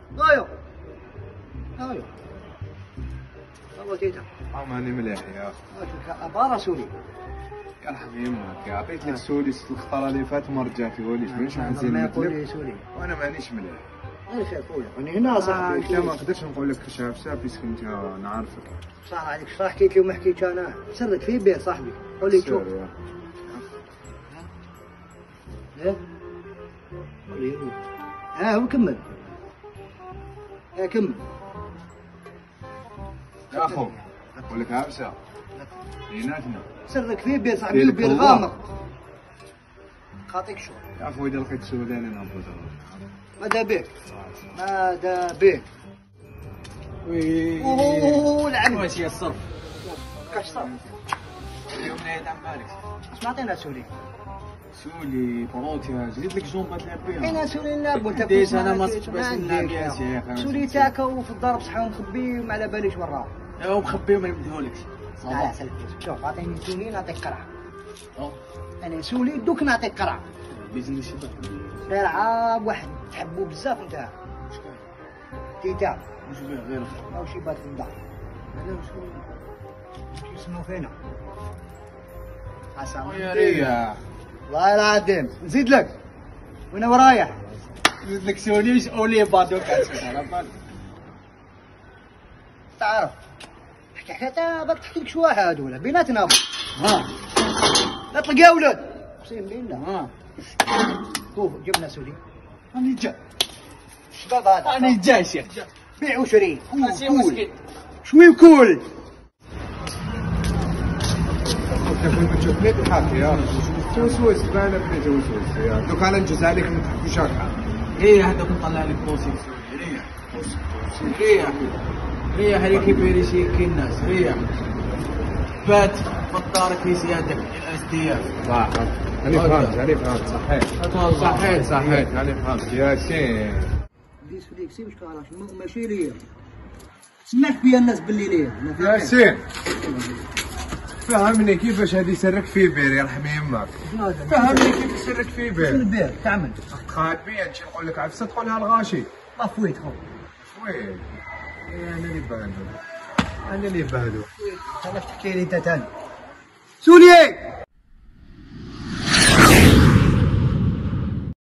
ايوا ايوا والله تيتا ماني مليح يا اخي. ابغى سوري يرحم يمك يا عطيت لك سولي الخطره اللي فات ما رجعتي وليش مانيش حزين ما مثلك يقول لي سوري وانا مانيش مليح. انا شايف خويا انا هنا صاحبي انت ما نقدرش نقول لك شاف بيسك انت نعرفك. صح عليك شو حكيت لي وما حكيتش انا سرك في بيت صاحبي قول لي شوف ايه قول لي وكمل كمل يا اخو اقول لك عبسه بيناتنا سرك في بيت صاحبي البيت غامض خاطيك شو يا اخوي اذا لقيت سوداني نهبط. ماذا بك ماذا بك اوه لعن واش هي الصرف؟ كاش صرف اليوم نايد عم مالك اش معطينا سوري سولي بروتيا جبت لك جومبا تلعب بيها. انا سوري نلعب وانت قديش انا ما باش نلعب يا شيخ. سوري تاكا وفي الدار بصحة ونخبيه وما على باليش وراه. ايوا مخبيه وما نبدهولكش. لا سلك شوف عطيني سولي نعطيك قرعة. انا سولي دوك نعطيك قرعة. بيزنس شباب. غير عاب واحد تحبو بزاف انت. تيتا. واش فيه غير ماهوش يبات في الدار. هذا واش يسمو فينا. حسن. يا ريح. والله العظيم نزيد لك. وين ورايح؟ نزيد لك سوليش اولي بادو كاتشوف. تعرف حكي حكايه بتحكي لك شو واحد ولا بيناتنا ها اطلق يا ولد اقسم بالله ها شوف جبنا سوري راني جاي. الشباب هذا راني جاي شيخ. بيع وشري كول شوي كول كنت بتشوف لي الحق يا توسوس بانا بني توسوس يا دوك انا نجز عليك ما تحكيش هكا. ريح هذاك نطلع لك بوسيك سوري. ريح ريح ريح عليك يبيري شي كي الناس. ريح بات فطارك في سيادتك الاس دي اف. صح انا فهمت صحيت انا فهمت يا سين. دي سوري كسي مش كاراش ماشي ليا سمعت بيا الناس باللي ليا يا سين فهمني كيفاش هذه يسرك في بير يرحم يمك. فهمني كيف يسرك في شنو بير. البير تعمل تخايل بيا نجي نقول لك عفسه تقولها الغاشي. طفيت خو وين انا اللي بهدو خليك تحكي لي انت تاني سوري